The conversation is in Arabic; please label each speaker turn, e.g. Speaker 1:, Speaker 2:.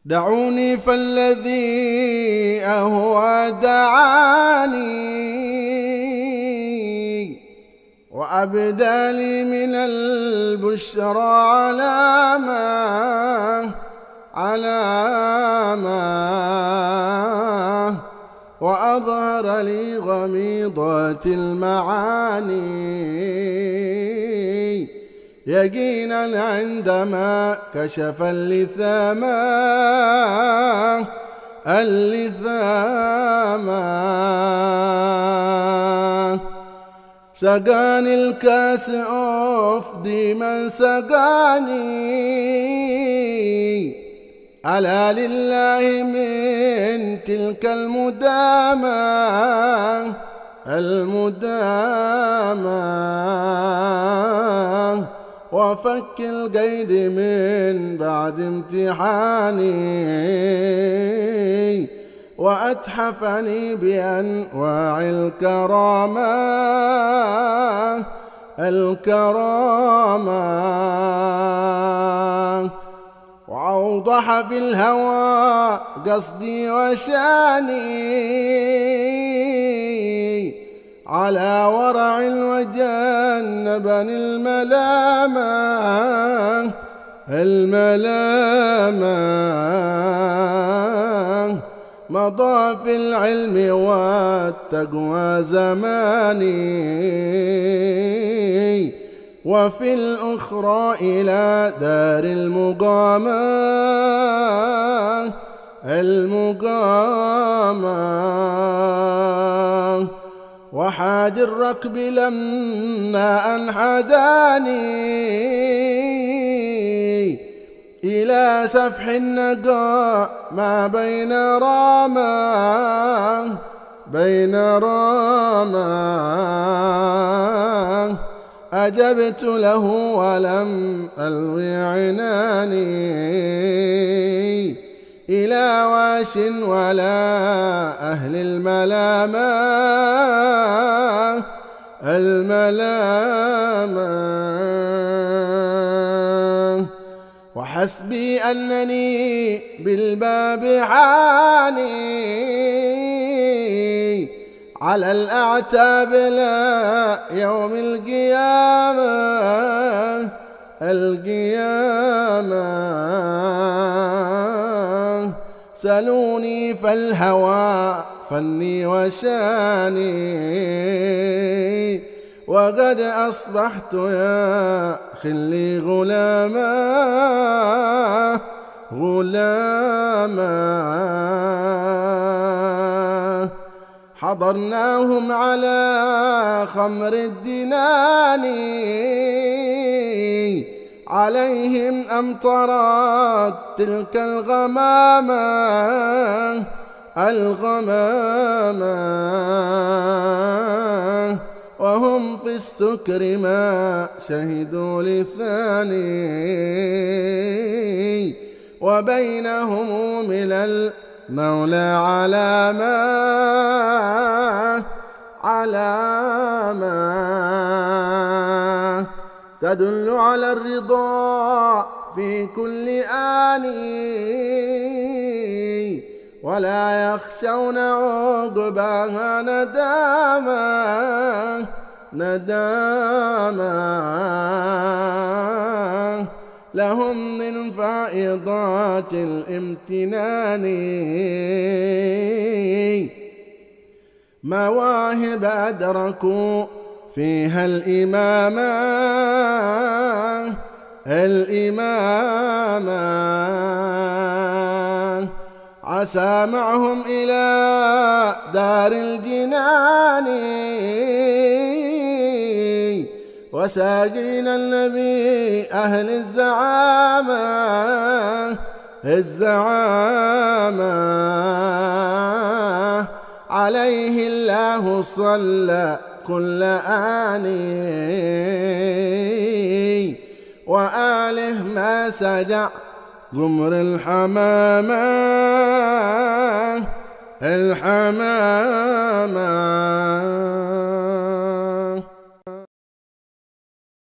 Speaker 1: دعوني فالذي أهوى دعاني وأبدالي من البشرى علامة وأظهر لي غميضات المعاني يقينا عندما كشف اللثامة سقاني الكاس أفدي من سقاني ألا لله من تلك المدامة وفك القيد من بعد امتحاني وأتحفني بأنواع الكرامة وأوضح في الهوى قصدي وشاني على ورع وجنبني الملامة مضى في العلم والتقوى زماني وفي الأخرى إلى دار المقامة وحاد الركب لما أنحداني إلى سفح النقاء ما بين رامة أجبت له ولم ألوي عناني إلى واش ولا أهل الملامة وحسبي أنني بالباب حاني على الأعتاب لا يوم القيامة سلوني فالهوى فني وشاني وقد أصبحت يا خلي غلاما حضرناهم على خمر الدنان عليهم أمطرت تلك الغمامة وهم في السكر ما شهدوا للثاني وبينهم من المولى علامة تدل على الرضا في كل آن ولا يخشون عقباها ندامة لهم من فائضات الامتنان مواهب أدركوا فيها الإمامة عسى معهم إلى دار الجنان وساقين النبي أهل الزعامة عليه الله صلى كل آن وآله ما سجع غمر الحمامة